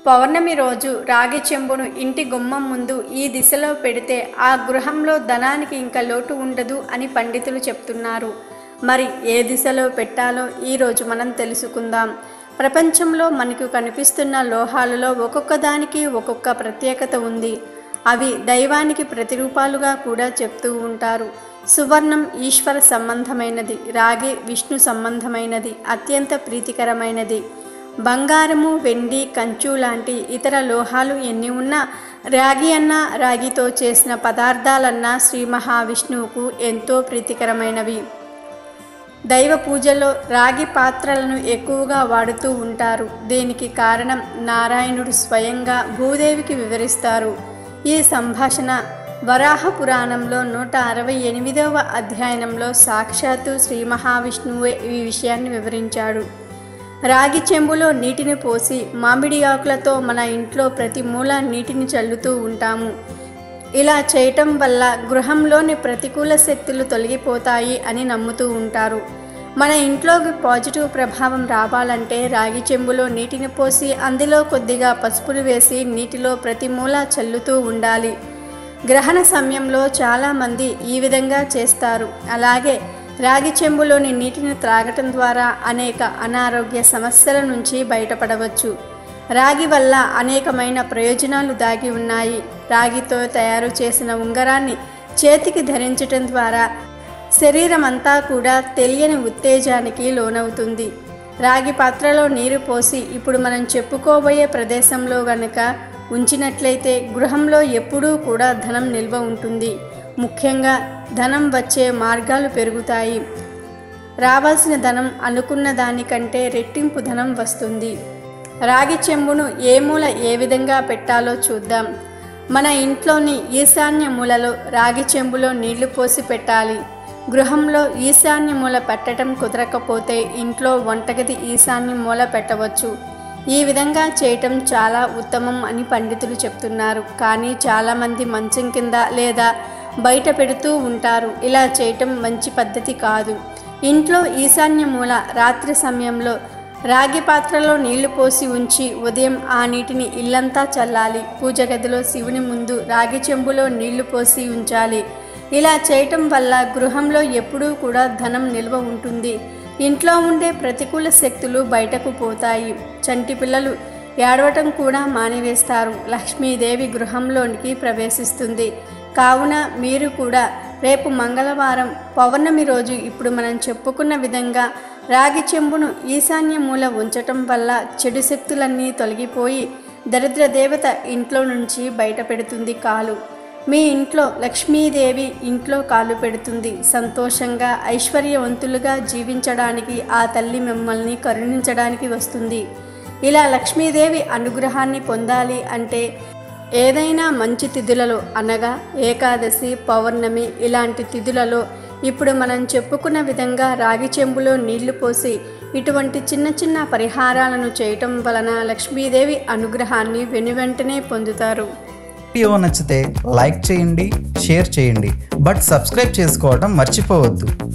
పౌర్ణమి రోజు రాగి చెంబును ఇంటి గుమ్మం ముందు ఈ దిశలో పెడితే ఆ గృహంలో ధనానికి ఇంకా లోటు ఉండదు అని పండితులు చెప్తున్నారు. మరి ఏ దిశలో పెట్టాలో ఈరోజు మనం తెలుసుకుందాం. ప్రపంచంలో మనకు కనిపిస్తున్న లోహాలలో ఒక్కొక్క దానికి ఒక్కొక్క ప్రత్యేకత ఉంది. అవి దైవానికి ప్రతిరూపాలుగా కూడా చెప్తూ ఉంటారు. సువర్ణం ఈశ్వర సంబంధమైనది, రాగి విష్ణు సంబంధమైనది, అత్యంత ప్రీతికరమైనది. బంగారము, వెండి, కంచు లాంటి ఇతర లోహాలు ఎన్ని ఉన్నా రాగి అన్నా, రాగితో చేసిన పదార్థాలన్నా శ్రీ మహావిష్ణువుకు ఎంతో ప్రీతికరమైనవి. దైవ పూజలో రాగి పాత్రలను ఎక్కువగా వాడుతూ ఉంటారు. దీనికి కారణం నారాయణుడు స్వయంగా భూదేవికి వివరిస్తారు. ఈ సంభాషణ వరాహ పురాణంలో 168వ అధ్యాయంలో సాక్షాత్తు శ్రీ మహావిష్ణువే ఈ విషయాన్ని వివరించాడు. రాగి చెంబులో నీటిని పోసి మామిడి ఆకులతో మన ఇంట్లో ప్రతి మూల నీటిని చల్లుతూ ఉంటాము. ఇలా చేయటం వల్ల గృహంలోని ప్రతికూల శక్తులు తొలగిపోతాయి అని నమ్ముతూ ఉంటారు. మన ఇంట్లోకి పాజిటివ్ ప్రభావం రావాలంటే రాగి చెంబులో నీటిని పోసి అందులో కొద్దిగా పసుపును వేసి నీటిలో ప్రతి మూల చల్లుతూ ఉండాలి. గ్రహణ సమయంలో చాలామంది ఈ విధంగా చేస్తారు. అలాగే రాగి చెంబులోని నీటిని త్రాగటం ద్వారా అనేక అనారోగ్య సమస్యల నుంచి బయటపడవచ్చు. రాగి వల్ల అనేకమైన ప్రయోజనాలు దాగి ఉన్నాయి. రాగితో తయారు చేసిన ఉంగరాన్ని చేతికి ధరించటం ద్వారా శరీరం అంతా కూడా తెలియని ఉత్తేజానికి లోనవుతుంది. రాగి పాత్రలో నీరు పోసి ఇప్పుడు మనం చెప్పుకోబోయే ప్రదేశంలో గనక ఉంచినట్లయితే గృహంలో ఎప్పుడూ కూడా ధనం నిల్వ ఉంటుంది. ముఖ్యంగా ధనం వచ్చే మార్గాలు పెరుగుతాయి. రావాల్సిన ధనం అనుకున్న దానికంటే రెట్టింపు ధనం వస్తుంది. రాగి చెంబును ఏ మూల ఏ విధంగా పెట్టాలో చూద్దాం. మన ఇంట్లోని ఈశాన్య మూలలో రాగి చెంబులో నీళ్లు పోసి పెట్టాలి. గృహంలో ఈశాన్య మూల పెట్టడం కుదరకపోతే ఇంట్లో వంటగది ఈశాన్య మూల పెట్టవచ్చు. ఈ విధంగా చేయటం చాలా ఉత్తమం అని పండితులు చెప్తున్నారు. కానీ చాలామంది మంచం కింద లేదా బయట పెడుతూ ఉంటారు. ఇలా చేయటం మంచి పద్ధతి కాదు. ఇంట్లో ఈశాన్య మూల రాత్రి సమయంలో రాగి పాత్రలో నీళ్లు పోసి ఉంచి ఉదయం ఆ నీటిని ఇల్లంతా చల్లాలి. పూజ గదిలో శివుని ముందు రాగి చెంబులో నీళ్లు పోసి ఉంచాలి. ఇలా చేయటం వల్ల గృహంలో ఎప్పుడూ కూడా ధనం నిల్వ ఉంటుంది. ఇంట్లో ఉండే ప్రతికూల శక్తులు బయటకు పోతాయి. చంటి పిల్లలు ఏడవటం కూడా మానివేస్తారు. లక్ష్మీదేవి గృహంలోనికి ప్రవేశిస్తుంది. కావున మీరు కూడా రేపు మంగళవారం పౌర్ణమి రోజు ఇప్పుడు మనం చెప్పుకున్న విధంగా రాగి చెంబును ఈశాన్య మూల ఉంచటం వల్ల చెడు శక్తులన్నీ తొలగిపోయి దరిద్ర దేవత ఇంట్లో నుంచి బయట పెడుతుంది. కాలు మీ ఇంట్లో లక్ష్మీదేవి ఇంట్లో కాలు పెడుతుంది. సంతోషంగా ఐశ్వర్యవంతులుగా జీవించడానికి ఆ తల్లి మిమ్మల్ని కరుణించడానికి వస్తుంది. ఇలా లక్ష్మీదేవి అనుగ్రహాన్ని పొందాలి అంటే ఏదైనా మంచి తిథులలో అనగా ఏకాదశి, పౌర్ణమి ఇలాంటి తిథులలో ఇప్పుడు మనం చెప్పుకున్న విధంగా రాగి చెంబులో నీళ్లు పోసి ఇటువంటి చిన్న చిన్న పరిహారాలను చేయటం వలన లక్ష్మీదేవి అనుగ్రహాన్ని వెనువెంటనే పొందుతారు. వీడియో నచ్చితే లైక్ చేయండి, షేర్ చేయండి, బట్ సబ్స్క్రైబ్ చేసుకోవడం మర్చిపోవద్దు.